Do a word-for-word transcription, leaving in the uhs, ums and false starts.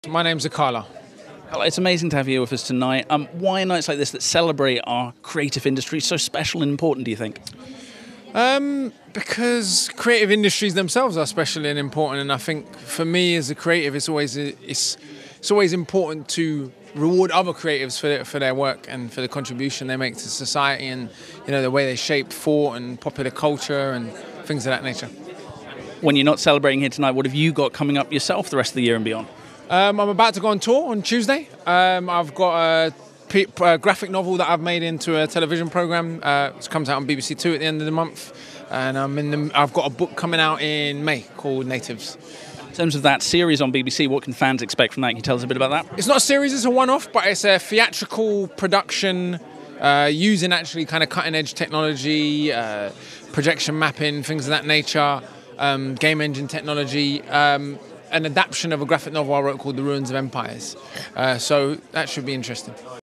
My name's Akala. Well, it's amazing to have you with us tonight. Um, why are nights like this that celebrate our creative industry so special and important, do you think? Um, because creative industries themselves are special and important, and I think for me as a creative, it's always it's it's always important to reward other creatives for their, for their work and for the contribution they make to society, and you know the way they shape thought and popular culture and things of that nature. When you're not celebrating here tonight, what have you got coming up yourself the rest of the year and beyond? Um, I'm about to go on tour on Tuesday. Um, I've got a, p- a graphic novel that I've made into a television program. Uh, it comes out on B B C Two at the end of the month, and I'm in the, I've got a book coming out in May called Natives. In terms of that series on B B C, what can fans expect from that? Can you tell us a bit about that? It's not a series; it's a one-off, but it's a theatrical production uh, using actually kind of cutting-edge technology, uh, projection mapping, things of that nature, um, game engine technology. Um, an adaptation of a graphic novel I wrote called The Ruins of Empires. Uh, so that should be interesting.